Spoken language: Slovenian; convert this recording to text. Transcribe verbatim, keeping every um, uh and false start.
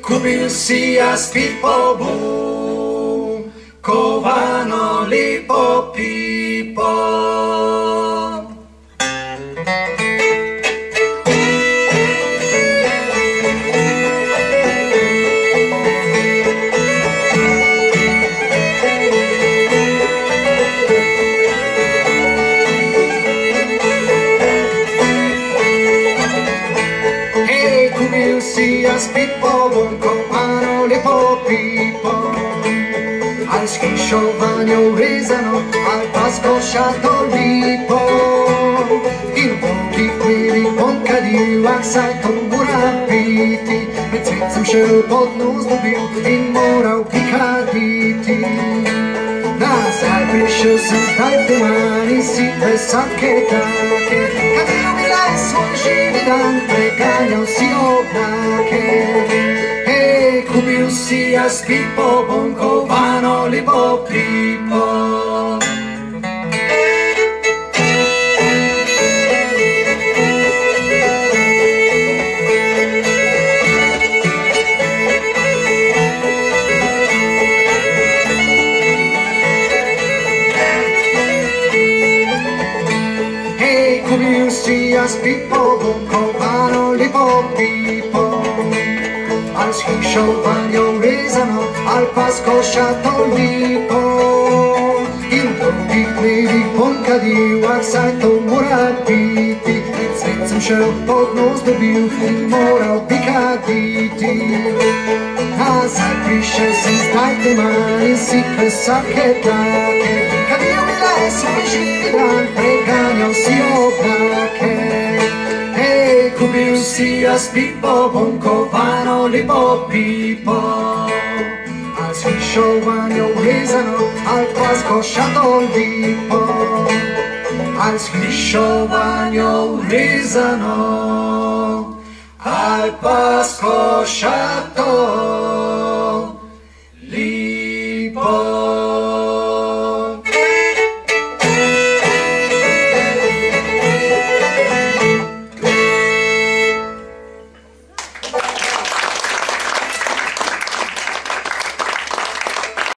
kupil si jaz pipo bom, kovano lepo pipo. Jaz pipo bom, kovano lepo pipo, ali s hišo vanjo urezano, ali pa s košato lipo. In v dolgih dnevih bom kadil, ah saj to mora biti, med cvet sem šel pod nos dobil in moral pikaditi. Nazaj prišel sem zdaj v teman in si pesatke take, kadil bila je svoj živi dan, preganjal si oblake. Hej, kupil si jaz pipo bom, kovano lepo pipo. Kupil si jaz pipo bom, kovano lepo pipo, ali s hišo vanjo urezano, ali pa s košato lipo. In v dolgih dnevih bom kadil, ah saj to mora biti, med cvet sem šel pod nos dobil in moral pikaditi. Nazaj prišel sem zdaj teman in si pesake take, kadil bila je svoj živi dan, preganjal si oblake. Hej, kupil si jaz pipo bom, kovano lepo pipo, ali s hišo vanjo urezano, ali pa s košato lipo. Ali s hišo vanjo urezano, ali pa s košato